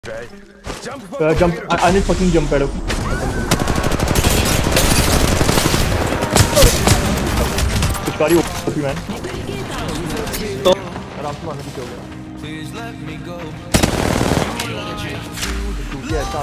Jump. I need fucking jump pad. पिचकारी OP man तो आराम से मारने पीछे हो गया ऐसा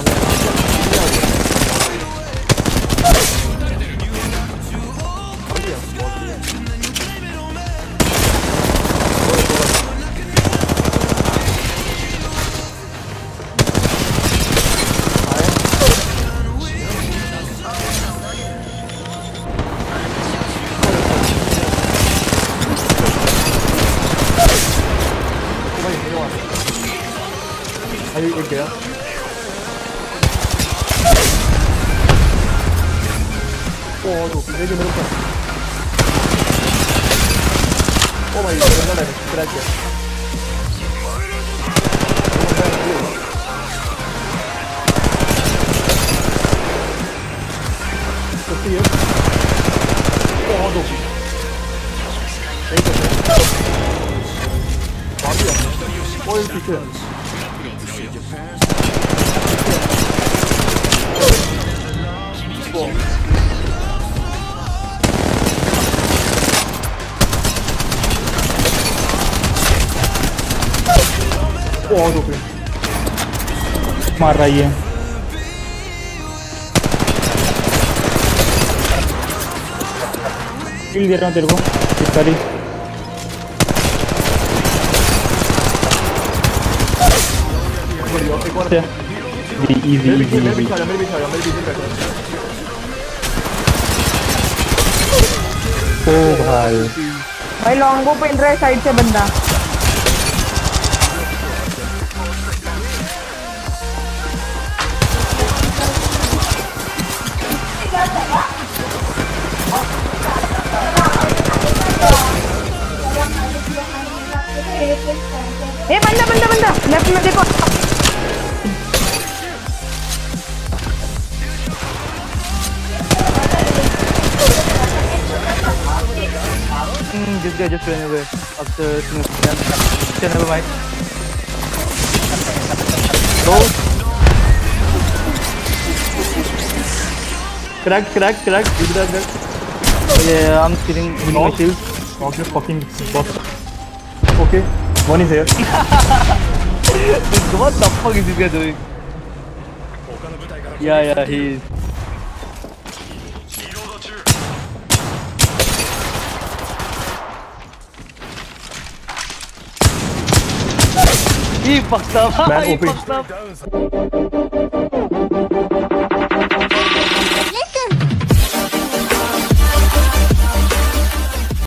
अभी एक गया ओ तो मेरे ऊपर ओ भाई बंदा क्रैक है सच्ची है ओ दो एक बाकी है ओ पीछे बहुत ओपी मार रही है किल दे रहा हूँ तेरे को पिचकारी इजी ओ भाई लॉन्गो पे रहा है साइड से बंदा ए बंदा लेफ्ट में देखो just ran away after never mind. Go. Cracked. Did that crack? Yeah, I'm killing my shield. Okay, fucking boss. Okay, one is here. What the fuck is this guy doing? Yeah, he is. He fucked up. Man, He fucked up.